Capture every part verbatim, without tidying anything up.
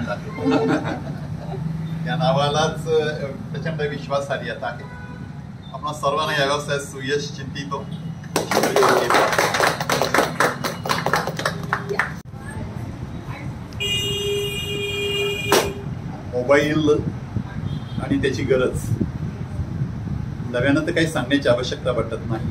Brand आहे. या नावालाच प्रचंड विश्वासार्हता आहे. आपण सर्वांना या व्यवसायात सुयश चिंतितो. मोबाईल आणि त्याची गरज नव्यानं तर काही सांगण्याची आवश्यकता वाटत नाही.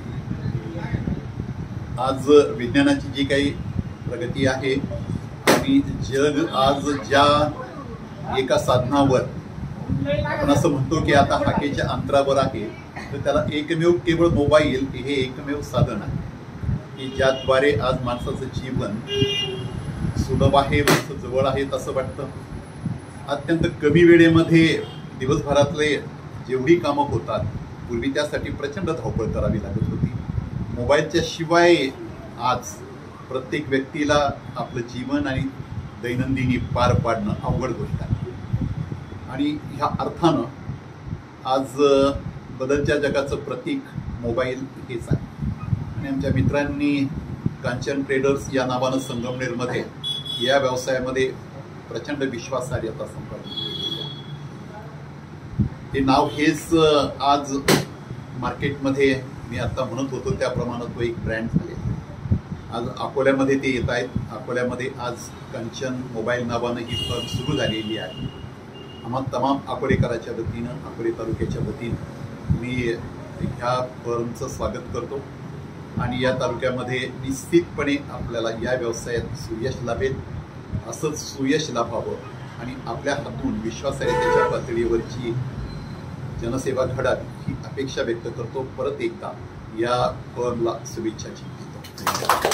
आज विज्ञानाची जी काही प्रगती आहे आणि जग आज ज्या एका साधनावर आपण असं म्हणतो की आता हाकेच्या अंतरावर आहे, तर त्याला एकमेव केवळ मोबाईल हे एकमेव साधन आहे की ज्याद्वारे आज माणसाचं जीवन सुलभ आहे, माणसं जवळ आहेत असं वाटतं. अत्यंत कमी वेळेमध्ये दिवसभरातले जेवढी कामं होतात, पूर्वी त्यासाठी प्रचंड धावपळ करावी लागत होती. मोबाईलच्या शिवाय आज प्रत्येक व्यक्तीला आपलं जीवन आणि दैनंदिनी पार पाडणं अवघड गोष्ट आहे. आणि ह्या अर्थानं आज बदलत्या जगाचं प्रतीक मोबाईल हेच आहे. आणि आमच्या मित्रांनी कांचन ट्रेडर्स या नावानं संगमनेरमध्ये या व्यवसायामध्ये प्रचंड विश्वासार्हता संपादन केली. ते नाव हेच आज मार्केटमध्ये मी आता म्हणत होतो त्याप्रमाणे तो एक ब्रँड झाले. आज अकोल्यामध्ये ते येत आहेत. अकोल्यामध्ये आज कांचन मोबाईल नावानं ही फर्म सुरू झालेली आहे. आम्हा तमाम अकोलेकराच्या वतीनं, अकोले तालुक्याच्या वतीनं मी ह्या फर्मचं स्वागत करतो. आणि या तालुक्यामध्ये निश्चितपणे आपल्याला या व्यवसायात सुयश लाभेल. असंच सुयश लाभावं आणि आपल्या हातून विश्वासार्हतेच्या पातळीवरची जनसेवा घडावी ही अपेक्षा व्यक्त करतो. परत एकदा या फर्मला शुभेच्छा.